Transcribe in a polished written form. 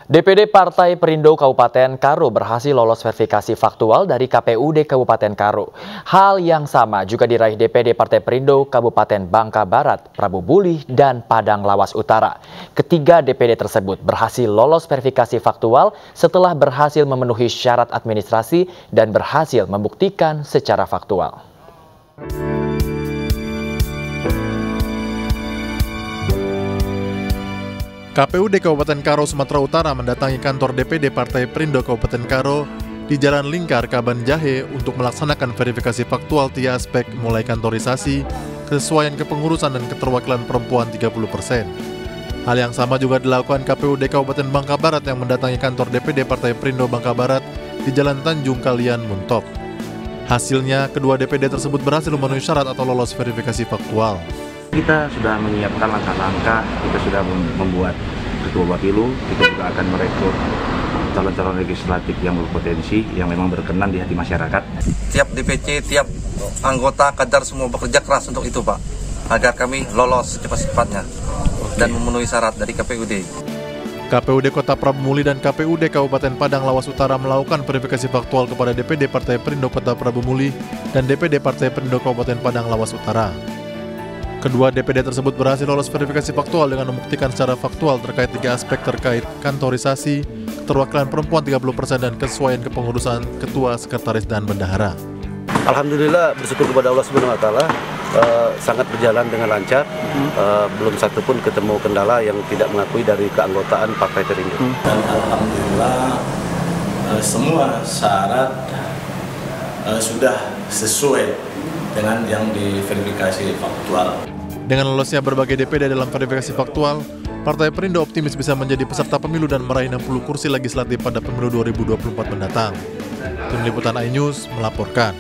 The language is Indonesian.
DPD Partai Perindo Kabupaten Karo berhasil lolos verifikasi faktual dari KPUD Kabupaten Karo. Hal yang sama juga diraih DPD Partai Perindo Kabupaten Bangka Barat, Prabu Mulih, dan Padang Lawas Utara. Ketiga DPD tersebut berhasil lolos verifikasi faktual setelah berhasil memenuhi syarat administrasi dan berhasil membuktikan secara faktual. KPUD Kabupaten Karo, Sumatera Utara mendatangi kantor DPD Partai Perindo Kabupaten Karo di Jalan Lingkar, Kaban Jahe untuk melaksanakan verifikasi faktual 3 aspek mulai kantorisasi, kesesuaian kepengurusan dan keterwakilan perempuan 30%. Hal yang sama juga dilakukan KPUD Kabupaten Bangka Barat yang mendatangi kantor DPD Partai Perindo Bangka Barat di Jalan Tanjung Kalian, Muntok. Hasilnya, kedua DPD tersebut berhasil memenuhi syarat atau lolos verifikasi faktual. Kita sudah menyiapkan langkah-langkah, kita sudah membuat ketua bapilu, kita juga akan merekrut calon-calon legislatif yang berpotensi, yang memang berkenan di hati masyarakat. Tiap DPC, tiap anggota, kader semua bekerja keras untuk itu, Pak, agar kami lolos secepat-cepatnya dan memenuhi syarat dari KPUD. KPUD Kota Prabu Mulih dan KPUD Kabupaten Padang Lawas Utara melakukan verifikasi faktual kepada DPD Partai Perindo Kota Prabu Mulih dan DPD Partai Perindo Kabupaten Padang Lawas Utara. Kedua DPD tersebut berhasil lolos verifikasi faktual dengan membuktikan secara faktual terkait 3 aspek terkait kantorisasi, keterwakilan perempuan 30% dan kesesuaian kepengurusan ketua, sekretaris, dan bendahara. Alhamdulillah, bersyukur kepada Allah Subhanahu Wa Taala, sangat berjalan dengan lancar. Belum satu pun ketemu kendala yang tidak mengakui dari keanggotaan Partai Perindo. Dan alhamdulillah semua syarat sudah sesuai dengan yang diverifikasi faktual. Dengan lolosnya berbagai DPD dalam verifikasi faktual, Partai Perindo optimis bisa menjadi peserta pemilu dan meraih 60 kursi legislatif pada pemilu 2024 mendatang. Tim Liputan iNews melaporkan.